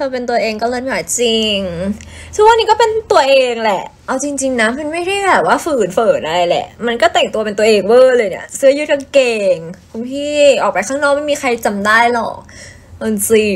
อเป็นตัวเองก็เลิศไม่ไหวจริงทุกวันนี้ก็เป็นตัวเองแหละเอาจริงๆนะมันไม่ได้แบบว่าฝืนเฟินอะไรแหละมันก็แต่งตัวเป็นตัวเองเวอร์เลยเนี่ยเสื้อยืดกางเกงคุณพี่ออกไปข้างนอกไม่มีใครจำได้หรอกจริง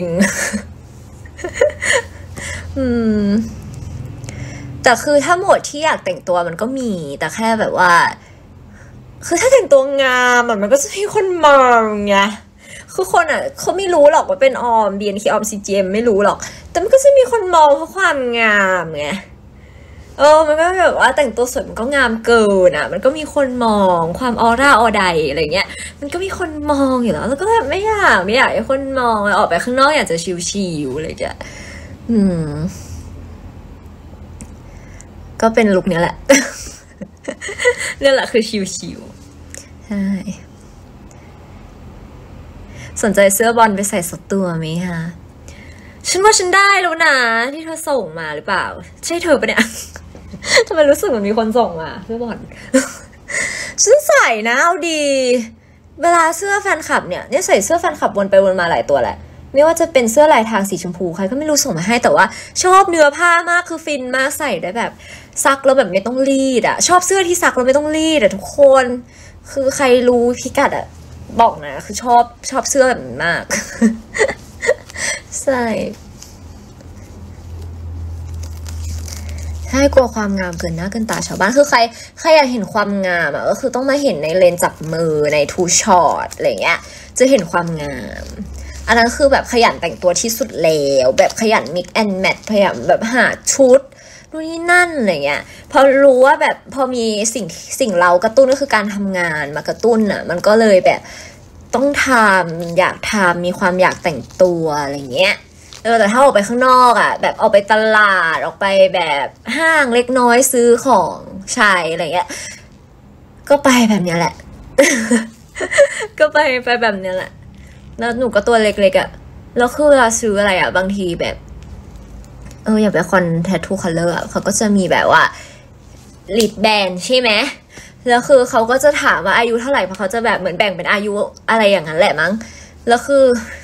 แต่คือถ้าโหมดที่อยากแต่งตัวมันก็มีแต่แค่แบบว่าคือถ้าแต่งตัวงามมันก็จะมีคนมองไงคือคนเขาไม่รู้หรอกว่าเป็นออม BNK ออม CGM ไม่รู้หรอกแต่มันก็จะมีคนมองเพราะความงามไงมันก็แบบว่าแต่งตัวสวยมันก็งามเกินมันก็มีคนมองความออร่าออใดอะไรเงี้ยมันก็มีคนมองอยู่แล้วก็แบบไม่อยากให้คนมองออกไปข้างนอกอยากจะชิวๆอะไรอย่างเงี้ยก็เป็นลุคนี้แหละ นี่แหละคือชิวๆใช่สนใจเสื้อบอลไปใส่สักตัวไหมคะฉันว่าฉันได้แล้วนะที่เธอส่งมาหรือเปล่าใช่เธอปะเนี่ย ทำไมรู้สึกเหมือนมีคนส่งมาเสื้อบอล ฉันใส่นะเอาดีเวลาเสื้อแฟนคลับเนี่ยใส่เสื้อแฟนคลับวนไปวนมาหลายตัวแหละไม่ว่าจะเป็นเสื้อลายทางสีชมพูใครก็ไม่รู้ส่งมาให้แต่ว่าชอบเนื้อผ้ามากคือฟินมากใส่ได้แบบซักแล้วแบบไม่ต้องรีดชอบเสื้อที่ซักแล้วไม่ต้องรีดทุกคนคือใครรู้พิกัดบอกนะคือชอบเสื้อแบบนี้มาก ใช่กลัวความงามเกินหน้าเกินตาชาวบ้านคือใครอยากเห็นความงามก็คือต้องมาเห็นในเลนจับมือในทูช็อตอะไรเงี้ยจะเห็นความงามอันนั้นคือแบบขยันแต่งตัวที่สุดแล้วแบบขยันมิกแอนด์แมทพยายามแบบหาชุดนู่นนี่นั่นอะไรเงี้ยพอรู้ว่าแบบพอมีสิ่งเรากระตุ้นก็คือการทำงานมากระตุ้นมันก็เลยแบบต้องทำอยากทำมีความอยากแต่งตัวอะไรเงี้ยแต่ถ้าออกไปข้างนอกแบบออกไปตลาดออกไปแบบห้างเล็กน้อยซื้อของใช้อะไรเงี้ยก็ไปแบบเนี้ยแหละ ก็ไปแบบเนี้ยแหละแล้วหนูก็ตัวเล็กๆแล้วคือเวลาซื้ออะไรบางทีแบบอยากไปคอนแททูคัลเลอร์เขาก็จะมีแบบว่าลิปแบนใช่ไหมแล้วคือเขาก็จะถามว่าอายุเท่าไหร่เพราะเขาจะแบบเหมือนแบ่งเป็นอายุอะไรอย่างนั้นแหละมั้งแล้วคือ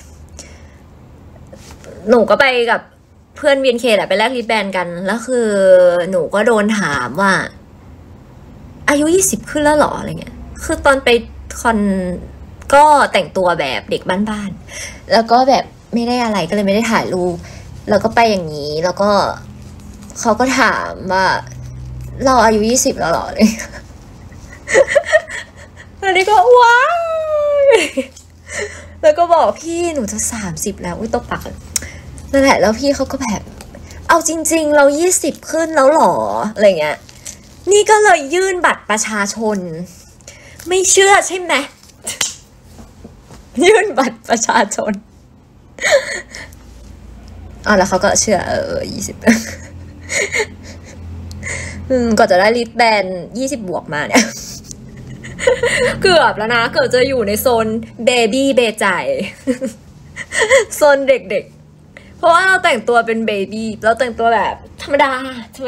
หนูก็ไปกับเพื่อน BNK แหละไปแลกลิปแบนกันแล้วคือหนูก็โดนถามว่าอายุ20ขึ้นแล้วหรออะไรเงี้ยคือตอนไปคอนก็แต่งตัวแบบเด็กบ้านๆแล้วก็แบบไม่ได้อะไรก็เลยไม่ได้ถ่ายรูปแล้วก็ไปอย่างนี้แล้วก็เขาก็ถามว่าเราอายุ20แล้วหรอเลยแล้วนี่ก็ว้าวแล้วก็บอกพี่หนูจะ30แล้วอุ้ยตบปากนั่นแหละแล้วพี่เขาก็แบบเอาจริงๆเรา20ขึ้นแล้วหรออะไรเงี้ยนี่ก็เลยยื่นบัตรประชาชนไม่เชื่อใช่ไหมยื่นบัตรประชาชนแล้วเขาก็เชื่อ20ก็จะได้ลิสต์แบน20บวกมาเนี่ยเกือบแล้วนะเกือบจะอยู่ในโซนเบบี้เบใจโซนเด็กๆเพราะว่าเราแต่งตัวเป็นเบบี้เราแต่งตัวแบบธรรมดา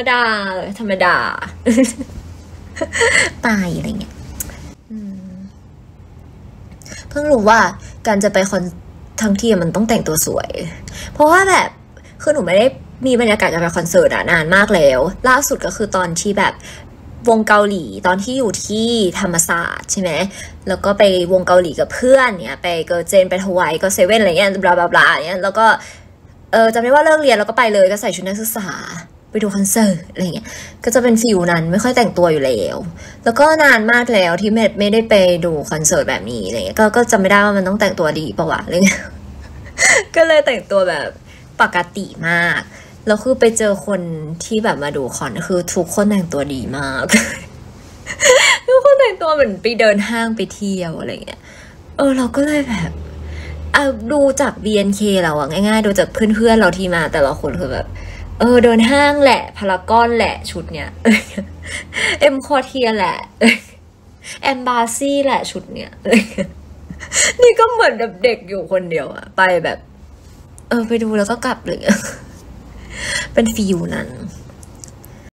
ตายอะไรเงี้ยเพิ่งรู้ว่าการจะไปคอนทั้งที่มันต้องแต่งตัวสวยเพราะว่าแบบคือหนูไม่ได้มีบรรยากาศการไปคอนเสิร์ตนานมากแล้วล่าสุดก็คือตอนที่แบบวงเกาหลีตอนที่อยู่ที่ธรรมศาสตร์ใช่ไหมแล้วก็ไปวงเกาหลีกับเพื่อนเนี่ยไปเกิร์ลเจนไปทวายก็เซเว่นอะไรเงี้ยบลาบลาบลาเนี่ยแล้วก็จำได้ว่าเลิกเรียนแล้วก็ไปเลยก็ใส่ชุดนักศึกษาไปดูคอนเสิร์ตอะไรเงี้ยก็จะเป็นฟิลนั้นไม่ค่อยแต่งตัวอยู่แล้วก็นานมากแล้วที่ไม่ได้ไปดูคอนเสิร์ตแบบนี้อะไรเงี้ยก็จำไม่ได้ว่ามันต้องแต่งตัวดีป่าวะอะไรเงี้ย ก็เลยแต่งตัวแบบปกติมากแล้วคือไปเจอคนที่แบบมาดูคอนคือทุกคนแต่งตัวดีมาก ทุกคนแต่งตัวเหมือนไปเดินห้างไปเที่ยวอะไรเงี้ยเราก็เลยแบบดูจาก BNK เราง่ายๆดูจากเพื่อนๆเราที่มาแต่ละคนคือแบบเดินห้างแหละพารากอนแหละชุดเนี้ย เอ็มคอเทียแหละ แอมบาซี่แหละชุดเนี้ย นี่ก็เหมือนแบบเด็กอยู่คนเดียวไปแบบไปดูแล้วก็กลับเลย เป็นฟีลนั้น